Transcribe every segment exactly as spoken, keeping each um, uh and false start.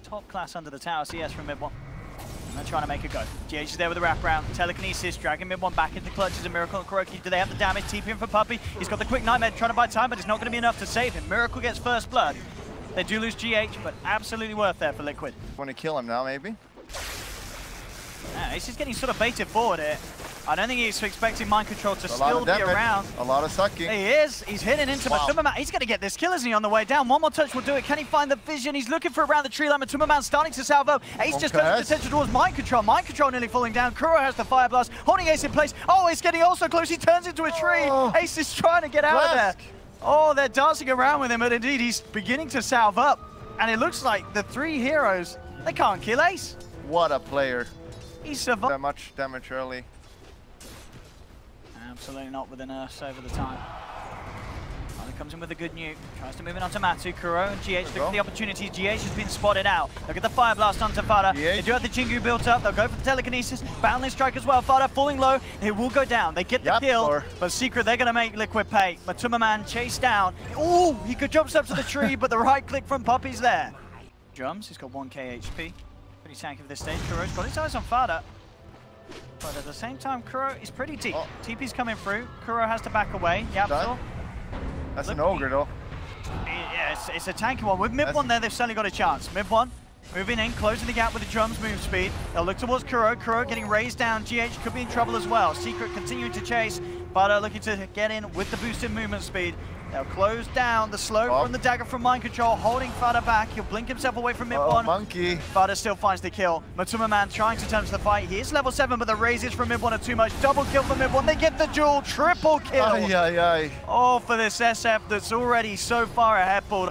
top class under the tower. C S from mid one. And they're trying to make a go. G H is there with the wraparound. Telekinesis, dragging mid one back into clutches. A Miracle and KuroKy. Do they have the damage? T P in for Puppey. He's got the quick Nightmare trying to buy time, but it's not going to be enough to save him. Miracle gets first blood. They do lose G H, but absolutely worth there for Liquid. Want to kill him now, maybe? Yeah, he's just getting sort of baited forward here. I don't think he's expecting Mind Control to A still be around. A lot of sucking. He is. He's hitting into Wow. Matuma Man. He's going to get this kill, isn't he, on the way down? One more touch will do it. Can he find the vision? He's looking for around the tree line. Matuma Man starting to salvo. Ace just Okay. turns his attention towards Mind Control. Mind Control nearly falling down. Kuro has the Fire Blast, holding Ace in place. Oh, he's getting also close. He turns into a tree. Oh. Ace is trying to get out Blast. of there. Oh, they're dancing around with him, but indeed, he's beginning to salve up. And it looks like the three heroes, they can't kill Ace. What a player. He survived. That much damage early. Absolutely not with an Earth over the time. He comes in with a good nuke. Tries to move it onto Matsu. Kuro and G H look for the opportunities. G H has been spotted out. Look at the Fire Blast onto Fada. They do have the Jingu built up. They'll go for the Telekinesis. Boundless Strike as well. Fada falling low. It will go down. They get the Yep, kill. or... But Secret, they're going to make Liquid pay. Matuma Man chased down. Ooh, he could jump up to the tree, but the right click from Puppey's there. Drums, he's got one K H P. Pretty tanky for this stage. Kuro's got his eyes on Fada. But at the same time, Kuro is pretty deep. Oh. T P's coming through. Kuro has to back away. Yapzor. That's Look, an ogre, though. Yeah, it's, it's a tanky one. With mid one there, they've certainly got a chance. Mid one, moving in, closing the gap with the drums move speed. They'll look towards Kuro. Kuro getting raised down. G H could be in trouble as well. Secret continuing to chase. Fada looking to get in with the boosted movement speed. They'll close down the slow Oh. from the dagger from Mind Control, holding Fada back. He'll blink himself away from mid Oh, one. monkey. Fada still finds the kill. Matuma Man trying to turn to the fight. He is level seven, but the raises from mid one are too much. Double kill from mid one. They get the duel. Triple kill. Ay, ay, ay. Oh, for this S F that's already so far ahead, Paul.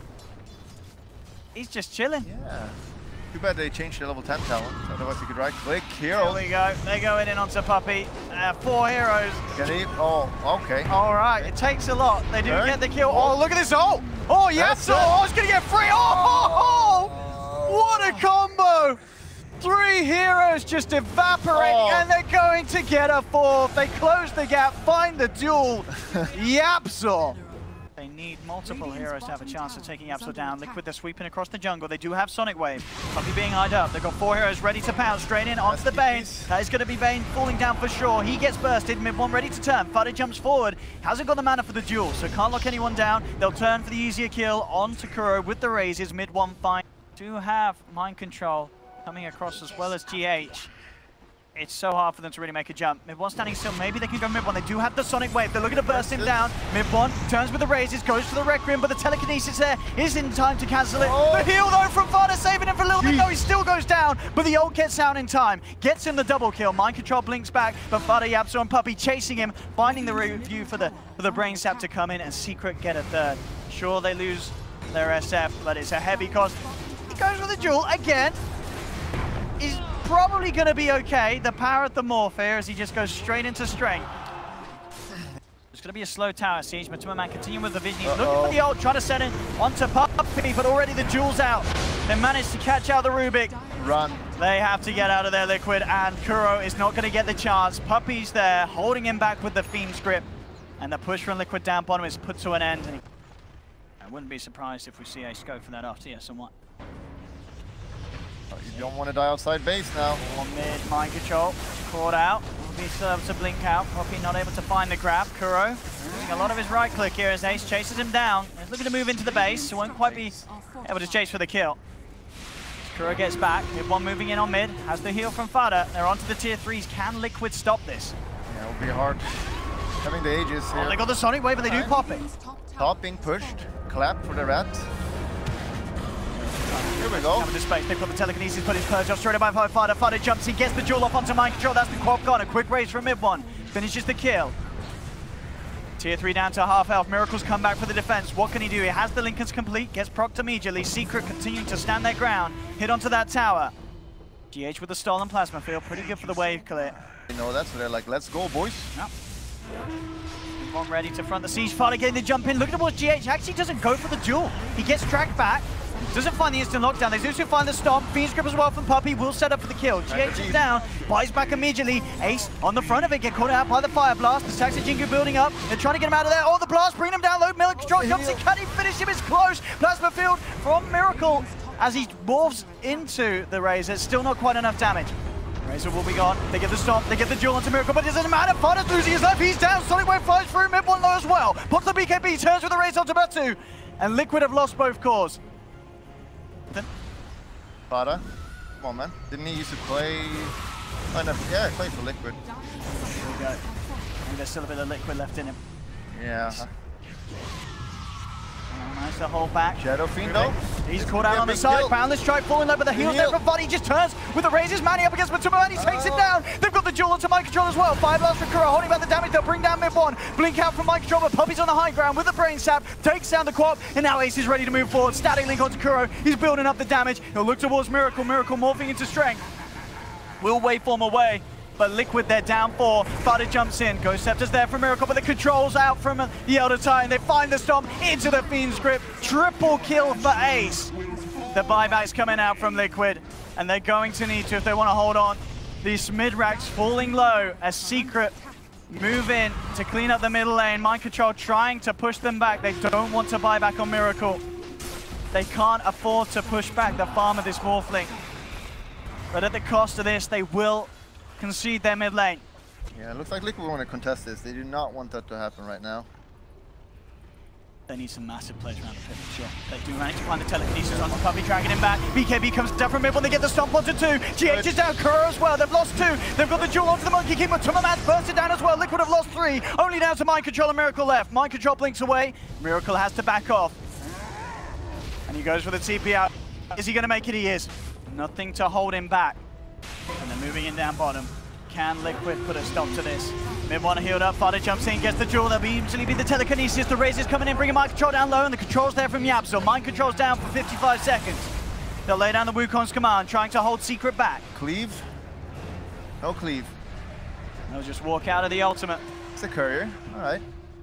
He's just chilling. Yeah. Too bad they changed the level ten talent. Otherwise, you could right click. Here Hero. we go. They're going in onto Puppey. Uh, four heroes. Can he? Oh, okay. All right. It takes a lot. They do Right. get the kill. Oh, look at this ult. Oh, yes. That's it. Oh, it's going to get free. Oh, oh, oh, what a combo. Three heroes just evaporating, Oh. and they're going to get a fourth. They close the gap, find the duel. Yapzor. They need multiple heroes to have a chance of taking Yapzor down. Liquid, they're sweeping across the jungle. They do have Sonic Wave. Puppey being eyed up. They've got four heroes ready to pounce straight in onto the Bane. That is going to be Bane falling down for sure. He gets bursted. Mid one ready to turn. Fada jumps forward. Hasn't got the mana for the duel, so can't lock anyone down. They'll turn for the easier kill onto Kuro with the raises. Mid one fine. Do have Mind Control coming across as well as G H. It's so hard for them to really make a jump. Mid one standing still. Maybe they can go mid one. They do have the Sonic Wave. They're looking to burst him down. Mid one turns with the raises, goes for the Requiem, but the Telekinesis there is in time to cancel it. Oh. The heal though from Fada, saving him for a little bit. No, he still goes down, but the ult gets down in time. Gets him the double kill. Mind Control blinks back, but Fada, Yapzor, and Puppey chasing him, finding the review for the for the Brain Sap to come in, and Secret get a third. Sure, they lose their S F, but it's a heavy cost. He goes for the duel again. He's probably going to be okay. The power of the Morph here as he just goes straight into strength. It's going to be a slow tower siege. Matuma Man continuing with the vision. He's Uh-oh. looking for the ult, trying to set in onto Puppey, but already the duel's out. They managed to catch out the Rubik. Run. They have to get out of there, Liquid, and Kuro is not going to get the chance. Puppey's there, holding him back with the Fiend's Grip. And the push from Liquid down bottom is put to an end. And I wouldn't be surprised if we see Ace go for that after yeah, somewhat. Oh, you don't want to die outside base now. One mid, Mind Control, caught out. Will be served to blink out. Puppey not able to find the grab. Kuro using a lot of his right click here as Ace chases him down. He's looking to move into the base, so won't quite be able to chase for the kill. Kuro gets back. Mid one moving in on mid. Has the heal from Fada. They're onto the tier threes. Can Liquid stop this? Yeah, it will be hard. Having the ages here. Oh, they got the Sonic Wave, but they do pop it. Top being pushed. Clap for the rat. Here we go. Coming to space. They've got the Telekinesis, put his Purge off straight away by Fada. Fada jumps, he gets the duel off onto Mind Control. That's the Quap gone. A quick raise from mid one. Finishes the kill. Tier three down to half health. Miracles come back for the defense. What can he do? He has the Lincolns complete, gets procced immediately. Secret continuing to stand their ground. Hit onto that tower. G H with the stolen plasma field. Pretty good for the wave clear. You know that, so they're like, let's go, boys. Yep. One ready to front the siege. Fada getting the jump in. Look at what G H actually doesn't go for the duel. He gets tracked back. Doesn't find the instant lockdown. They do still find the stomp. Fiend's Grip as well from Puppey. Will set up for the kill. G H is down. Buys back immediately. Ace on the front of it. Get caught out by the Fire Blast. The Saxon Jingu building up. They're trying to get him out of there. Oh, the blast. Bring him down low. Miller Control jumps in. Can he finish him? It's close. Plasma field from Miracle. as he morphs into the Razor. It's still not quite enough damage. Razor will be gone. They get the stomp, they get the duel onto Miracle, but it doesn't matter. Fada's losing his life. He's down. Sonic Wave flies through mid one low as well. Pops the B K B, turns with the Razor onto Batu. And Liquid have lost both cores. Then Fada, come on, man. Didn't he used to play? Oh, no, yeah, play for Liquid. There we go. And there's still a bit of Liquid left in him. Yeah. Oh, nice to hold back. Shadow Fiend though. He's caught out Yeah, on the big side. kill. Boundless strike falling low, but the heals there from Fada. He just turns with the Razors. Manny up against Matuma, and he takes Oh. him down. They've got the duel onto Mind Control as well. Fire Blast from Kuro holding back the damage. They'll bring down mid one. Blink out from Mind Control, but Puppy's on the high ground with the Brain Sap. Takes down the Quap, and now Ace is ready to move forward. Static Link onto Kuro. He's building up the damage. He'll look towards Miracle. Miracle morphing into Strength. Will waveform away. But Liquid, they're down four. Fada jumps in. Ghost Scepter's there for Miracle, but the controls out from the Elder Titan. They find the stomp into the Fiend's grip. Triple kill for Ace. The buyback's coming out from Liquid, and they're going to need to if they want to hold on. These mid-racks falling low as Secret move in to clean up the middle lane. Mind Control trying to push them back. They don't want to buy back on Miracle. They can't afford to push back the farm of this Morphling. But at the cost of this, they will concede their mid lane. Yeah, it looks like Liquid want to contest this. They do not want that to happen right now. They need some massive plays around the pit, for sure. They do manage to find the telekinesis onto Puppy, dragging him back. B K B comes down from mid when they get the stomp onto two. G H is down, Kuro as well. They've lost two. They've got the duel onto the Monkey King, but Tummerman's bursted down as well. Liquid have lost three. Only down to Mind Control and Miracle left. Mind Control blinks away. Miracle has to back off. And he goes for the T P out. Is he going to make it? He is. Nothing to hold him back. And they're moving in down bottom. Can Liquid put a stop to this? Mid one healed up, Fada jumps in, gets the duel. There'll be usually be the telekinesis. The Razor's coming in, bringing Mind Control down low, and the control's there from Yapzor. Mind Control's down for fifty-five seconds. They'll lay down the Wukong's command, trying to hold Secret back. Cleave? No cleave. They'll just walk out of the ultimate. It's a courier. All right.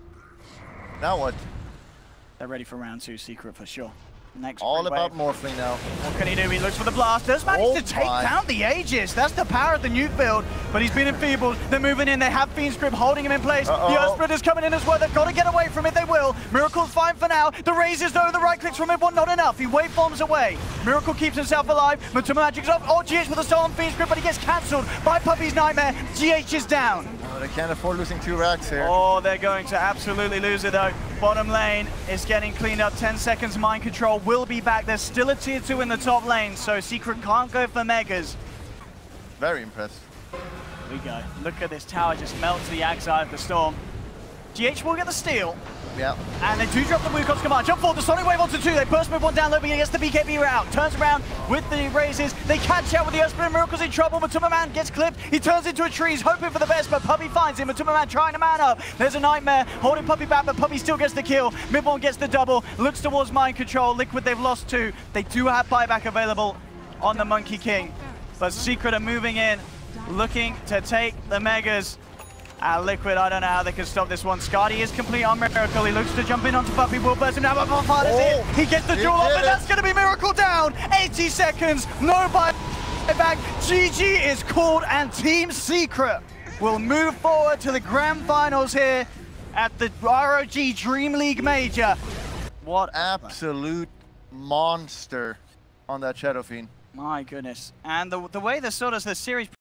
Now what? They're ready for round two, Secret for sure. Next All wave. about Morphling now. What can he do? He looks for the blast. Does manage Oh to take my. down the Aegis. That's the power of the nuke build. But he's been enfeebled. They're moving in. They have Fiend's grip holding him in place. Uh-oh. The Earth Splitter's coming in as well. They've got to get away from it. They will. Miracle's fine for now. The Razors, though, the right clicks from mid one, not enough. He waveforms away. Miracle keeps himself alive. Matuma Magic's off. Oh, G H with a stolen Fiend's grip, but he gets cancelled by Puppy's Nightmare. G H is down. Oh, they can't afford losing two racks here. Oh, they're going to absolutely lose it, though. Bottom lane is getting cleaned up. ten seconds. Mind Control will be back. There's still a tier two in the top lane, so Secret can't go for Megas. Very impressed. Here we go. Look at this tower just melts the Axe Eye of the Storm. G H will get the steal. Yeah. And they do drop the Wukong's command. Jump forward, the Sonic Wave onto two. They burst move one down low, but he gets the B K B route. Turns around with the Razors. They catch out with the Earthsplit. Miracle's in trouble. Matuma Man gets clipped. He turns into a tree. He's hoping for the best, but Puppy finds him. Matuma Man trying to man up. There's a Nightmare holding Puppy back, but Puppy still gets the kill. Midborn gets the double. Looks towards Mind Control. Liquid, they've lost two. They do have buyback available on the Monkey King. But Secret are moving in, looking to take the Megas. Uh, Liquid, I don't know how they can stop this one. Scardy is complete on Miracle. He looks to jump in onto Puppy. Will burst him down, but Fada's Oh, it. He gets the he duel off, did and it. that's going to be Miracle down. eighty seconds, no buyback. G G is called, and Team Secret will move forward to the grand finals here at the R O G Dream League Major. What a play. Absolute monster on that Shadow Fiend. My goodness. And the, the way the sort of the series